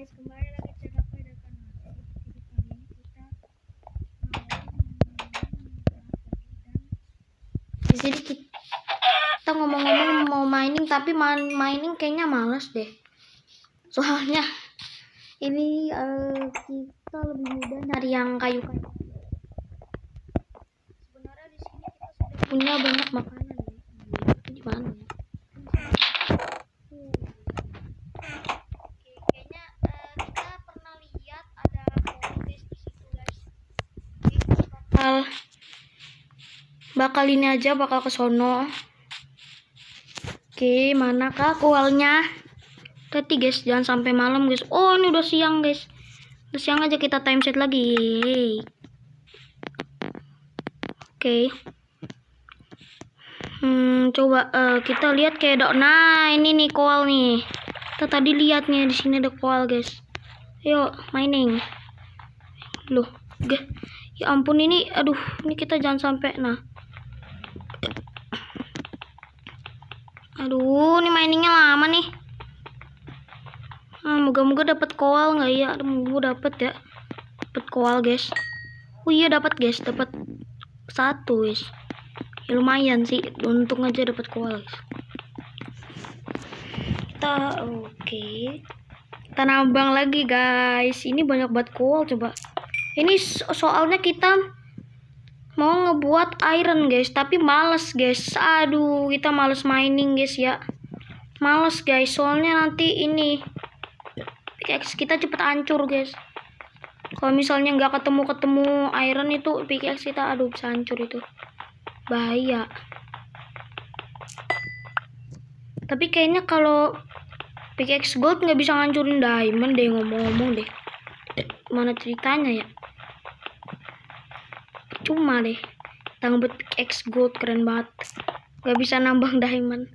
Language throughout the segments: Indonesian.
guys, kembali lagi channel pada kanal. Jadi kali ini kita di sini kita ngomong-ngomong mau mining, tapi mining kayaknya males deh. Soalnya ini kita lebih mudah nyari yang kayu-kayu. Sebenarnya di sini kita sudah punya banyak makanan ya. Ini mana ya? Bakal ini aja, bakal ke sono. Oke, manakah koalnya? Hati guys, jangan sampai malam guys. Oh, ini udah siang guys. Udah siang aja, kita time set lagi. Oke. Coba kita lihat kayak nah, ini nih koal nih. Kita tadi lihatnya di sini ada koal guys. Yuk, mining. Loh, ya ampun ini, aduh, ini kita jangan sampai aduh, ini miningnya lama nih. Moga-moga dapat koal nggak ya? Moga dapat ya. Dapat koal guys. Oh iya dapat guys, dapat satu guys. Ya, lumayan sih, untung aja dapat koal guys. Oke. Kita nambang lagi guys. Ini banyak banget koal coba. Ini soalnya kita mau ngebuat iron guys, tapi males guys. Aduh, kita males mining guys ya. Males guys, soalnya nanti ini pickaxe kita cepet hancur guys. Kalau misalnya nggak ketemu iron itu pickaxe kita, aduh, bisa hancur itu. Bahaya. Tapi kayaknya kalau pickaxe gold nggak bisa ngancurin diamond deh, ngomong-ngomong deh. Mana ceritanya ya? Cuma deh, tambah pickaxe gold keren banget. Gak bisa nambang diamond.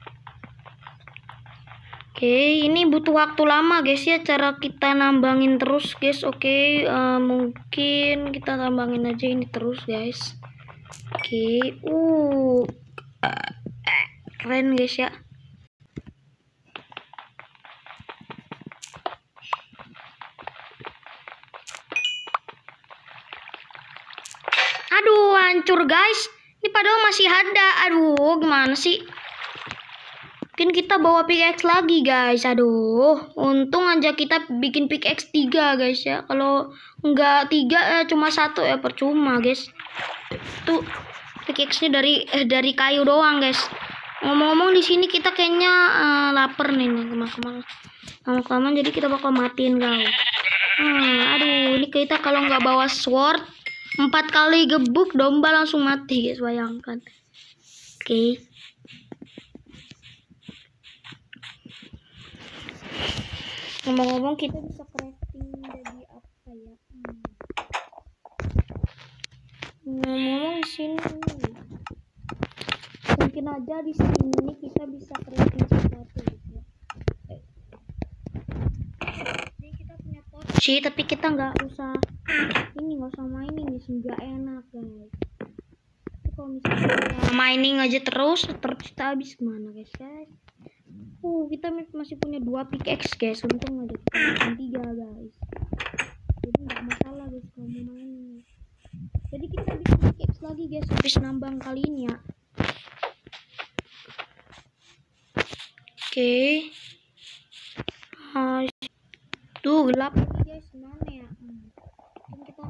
Oke, ini butuh waktu lama guys ya, cara kita nambangin terus guys. Oke, mungkin kita nambangin aja ini terus guys. Oke, keren guys ya. Aduh, hancur guys. Ini padahal masih ada. Aduh, gimana sih? Mungkin kita bawa pickaxe lagi guys. Aduh, untung aja kita bikin pickaxe 3 guys ya. Kalau enggak 3 cuma 1 ya percuma guys. Tuh pickaxe-nya dari kayu doang guys. Ngomong-ngomong di sini kita kayaknya lapar nih lama-kelamaan, jadi kita bakal matiin guys. Aduh, ini kita kalau nggak bawa sword 4 kali gebuk domba langsung mati guys, bayangkan. Oke. Ngomong-ngomong kita bisa crafting jadi apa ya? Ngomong-ngomong di sini mungkin aja di sini kita bisa crafting sesuatu gitu ya. Jadi kita punya poci, tapi kita nggak usah mining guys, nggak enak guys. Tapi kalau misalnya mining aja terus kita habis kemana guys? Kita masih punya 2 pickaxe guys, untung ada kita 3 guys, jadi nggak masalah guys kalau mau mining. Jadi kita bikin pickaxe lagi guys habis nambang kali ini ya. Oke. Tuh gelap lagi guys, gimana ya? Kan kita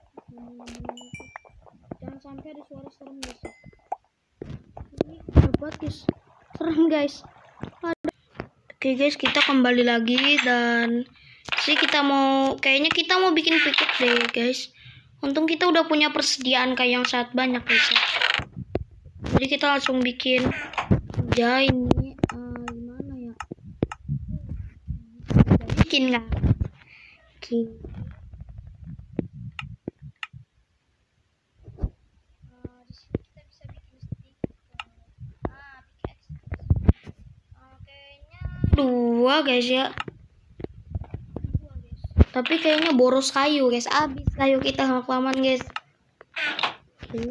jangan sampai ada suara serem guys. Ini dapat guys, serem guys. Oke guys, kita kembali lagi dan kayaknya kita mau bikin pickaxe deh guys. Untung kita udah punya persediaan kayak yang sangat banyak guys ya. Jadi kita langsung bikin aja ini gimana ya? Bikin nggak? Oke. Dua guys ya, tapi kayaknya boros kayu guys, habis kayu kita sama kelamaan guys. Kita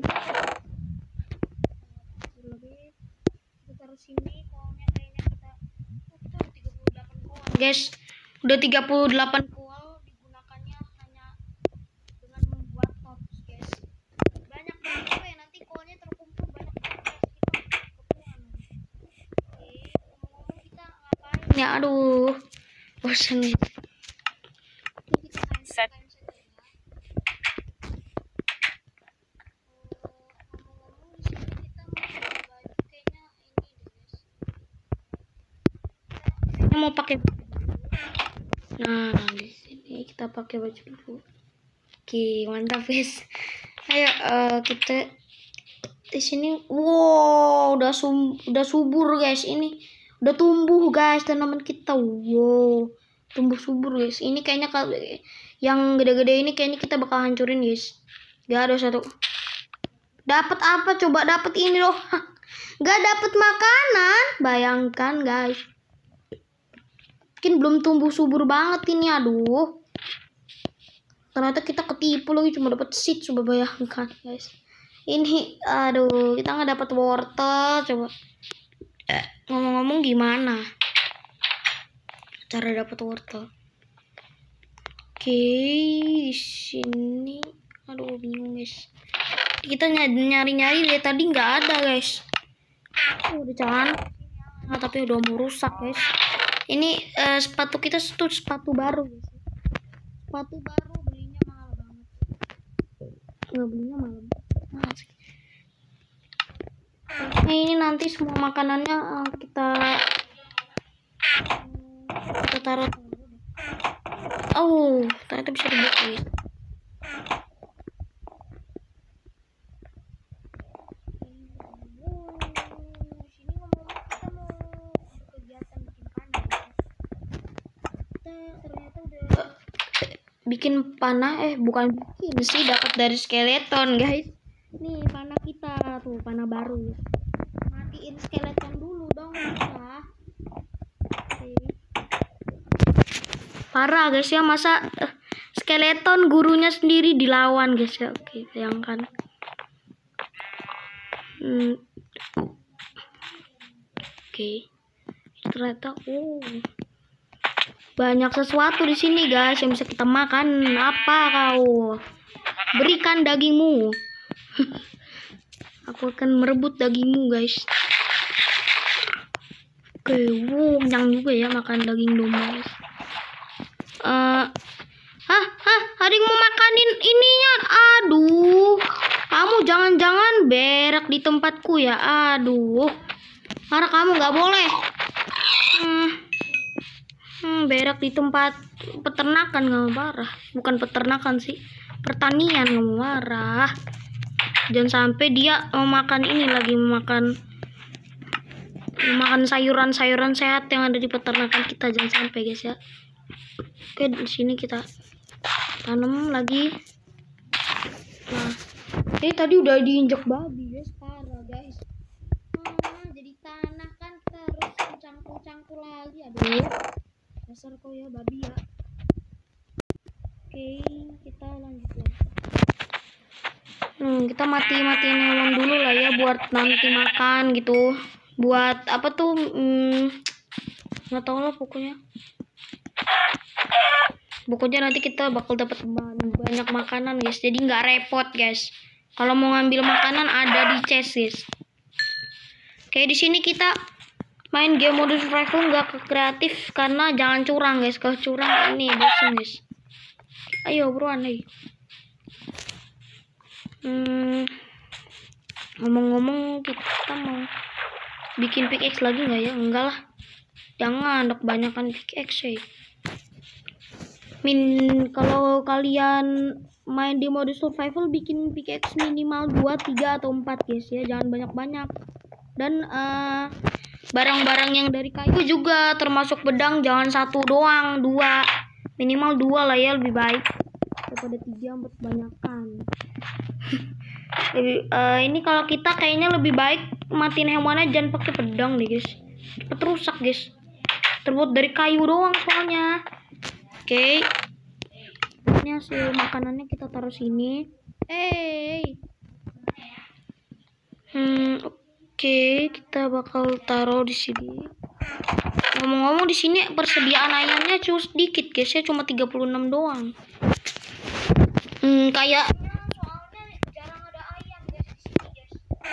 taruh sini koalnya, kayaknya kita udah 38 koal guys. Udah 38 coal digunakannya hanya dengan membuat torch, guys. Banyak banget ya, nanti coalnya terkumpul banyak banget, guys. Kita kekurangan. Oke, ngomong-ngomong kita ngapain ya? Aduh, bosan nih. Kita kain saja ya. Ngomong-ngomong di sini kita mau pakai baju kayaknya ini deh, guys. Kayaknya mau pakai. Nah, di sini kita pakai baju dulu. Oke, mantap guys. Ayo kita di sini. Wow, udah subur guys. Ini udah tumbuh guys tanaman kita. Wow, tumbuh subur guys. Ini kayaknya kalau yang gede-gede ini kayaknya kita bakal hancurin guys. Gak ada satu. Dapat apa? Coba dapat ini loh. Gak dapat makanan. Bayangkan guys. Mungkin belum tumbuh subur banget ini, aduh. Ternyata kita ketipu lagi, cuma dapat seed, coba bayangkan guys. Ini, aduh, kita nggak dapat wortel, coba. Ngomong-ngomong gimana cara dapat wortel? Oke, di sini, aduh bingung guys. Kita nyari-nyari dari tadi nggak ada guys. Udah jalan, nah, tapi udah mau rusak guys. Ini sepatu kita tuh sepatu baru guys. Sepatu baru belinya mahal banget. Nggak belinya mahal banget sih. Nah, ini nanti semua makanannya kita taruh. Oh, ternyata bisa dibuka ya. Ternyata udah bikin panah, bukan bikin sih, dapat dari skeleton guys. Nih panah kita tuh, panah baru. Matiin skeleton dulu dong ya. Parah guys ya, masa skeleton gurunya sendiri dilawan guys ya. Oke, bayangkan. Oke. Ternyata banyak sesuatu di sini guys yang bisa kita makan. Apa kau? Berikan dagingmu. Aku akan merebut dagingmu guys. Oke, kenyang juga ya makan daging domba guys. Ada yang mau makanin ininya. Aduh, kamu jangan-jangan berak di tempatku ya. Aduh, marah kamu, nggak boleh. Berak di tempat peternakan nggak marah. Bukan peternakan sih, pertanian nggak marah. Jangan sampai dia mau makan ini lagi, makan sayuran-sayuran sehat yang ada di peternakan kita. Jangan sampai guys ya. Oke, di sini kita tanam lagi. Nah, ini tadi udah diinjak babi guys, parah guys. Jadi tanah kan kita harus campur-campur lagi. Aduh, dasar kau ya babi ya. Oke, kita lanjut lagi. Kita matiin hewan dulu lah ya, buat nanti makan gitu. Buat apa tuh? Nggak tahu lah pokoknya. Pokoknya nanti kita bakal dapat banyak makanan guys. Jadi nggak repot guys. Kalau mau ngambil makanan ada di chest guys. Oke, di sini kita main game mode survival nggak kreatif karena jangan curang guys. Kalau curang ini bosan guys. Ayo buruan nih. Ngomong-ngomong, kita mau bikin pickaxe lagi nggak ya? Enggak lah. Jangan, kebanyakan pickaxe ya. Kalau kalian main di mode survival, bikin pickaxe minimal 2, 3, atau 4 guys ya. Jangan banyak-banyak. Dan barang-barang yang dari kayu juga, termasuk pedang, jangan 1 doang, 2. Minimal 2 lah ya, lebih baik daripada 3, 4 kebanyakan. Ini kalau kita kayaknya lebih baik matiin hewannya, jangan pakai pedang deh guys. Cepet rusak guys. Terbuat dari kayu doang soalnya. Oke. Ini hasil makanannya kita taruh sini. Oke, kita bakal taruh di sini. Ngomong-ngomong di sini persediaan ayamnya cuma sedikit guys ya, cuma 36 doang. Kayak soalnya jarang ada ayam guys di sini guys.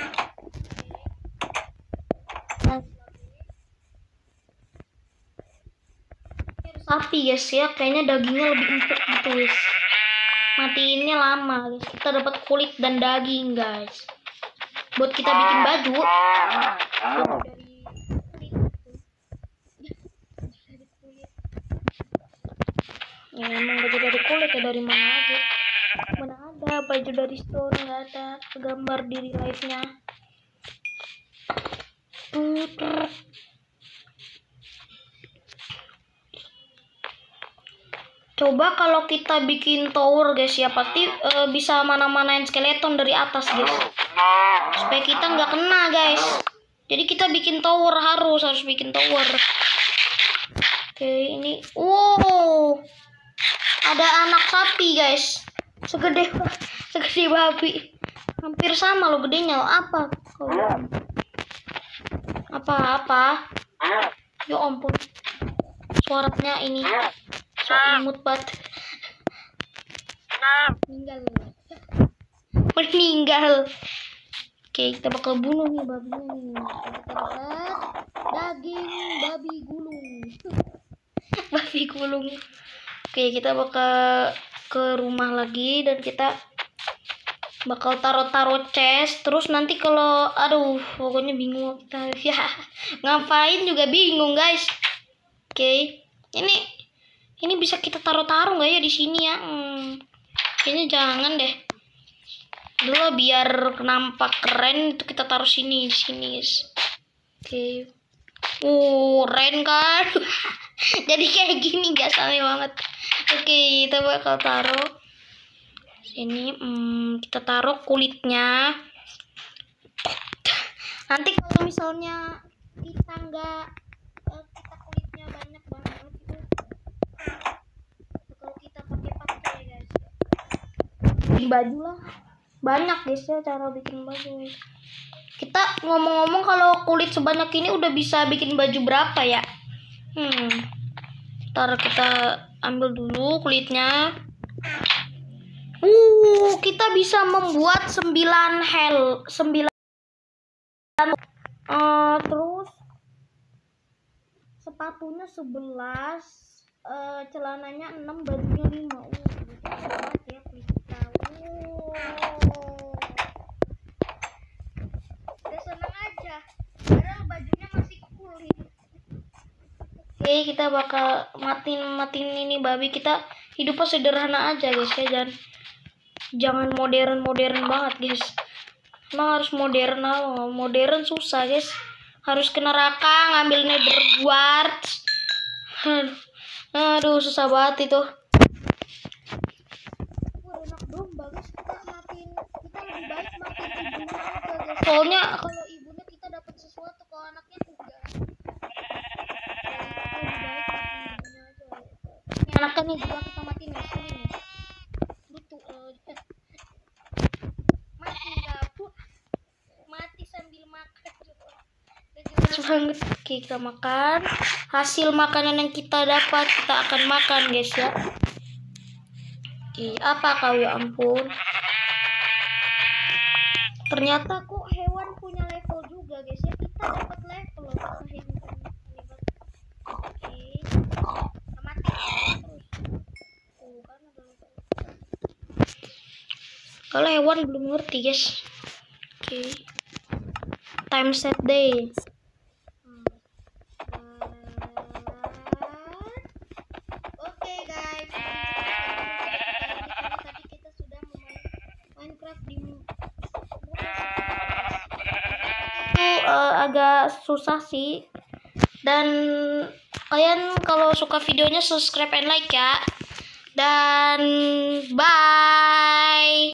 Sapi guys ya, kayaknya dagingnya lebih empuk gitu guys. Matiinnya lama guys. Kita dapat kulit dan daging guys. Buat kita bikin baju. Ya emang baju dari kulit ya, dari mana aja. Mana ada baju dari store, nggak ada gambar di real life-nya. Coba kalau kita bikin tower guys ya, pasti bisa mana-manain skeleton dari atas guys, supaya kita nggak kena guys. Jadi kita bikin tower, harus bikin tower. Oke, ini wow, ada anak sapi guys, segede babi, hampir sama lo gedenya lo. Apa ya ampun, suaranya ini so imut banget. Meninggal. Oke, kita bakal bunuh nih babinya nih. Kita dapat daging babi gulung. Babi gulung. Oke, kita bakal ke rumah lagi dan kita bakal taruh chest. Terus nanti kalau pokoknya bingung kita ya, ngapain juga bingung guys. Oke, ini bisa kita taruh nggak ya di sini ya? Kayaknya jangan deh. Dulu biar nampak keren itu kita taruh di sini guys. Oke. Keren kan? Jadi kayak gini guys, aneh banget. Oke, kita bakal taruh sini. Kita taruh kulitnya. Nanti kalau misalnya kita kulitnya banyak banget itu, kalau kita pakai guys, bikin baju lah banyak guys ya, cara bikin baju guys. Kita ngomong-ngomong kalau kulit sebanyak ini udah bisa bikin baju berapa ya? Ntar kita ambil dulu kulitnya. Kita bisa membuat 9 terus sepatunya 11, celananya 6, bajunya 5. Ya kulit kita. Udah seneng aja, padahal bajunya masih cool nih. Oke, kita bakal matiin ini babi. Kita hidupnya sederhana aja guys ya, jangan modern banget guys. Emang harus modern susah guys, harus ke neraka ngambil nether quartz. Aduh susah banget itu. Enak domba guys, kita lebih baik matiin ibunya aja guys. Soalnya kalau ibunya kita dapat sesuatu, kalau anaknya enggak. Lebih baik matiin ibunya aja. Ini anaknya nih juga kita matiin di sini nih. Mati sambil makan. Banget. Oke, kita makan. Hasil makanan yang kita dapat kita akan makan guys ya. Oke, apa kau ya ampun. Ternyata kok hewan punya level juga guys ya. Kita dapat level loh. Oke. Mati terus. Kan ada level. Kalau hewan belum ngerti guys. Oke. Time set day. Oke guys, tadi kita sudah memain Minecraft di itu agak susah sih. Dan kalian kalau suka videonya subscribe and like ya. Dan bye.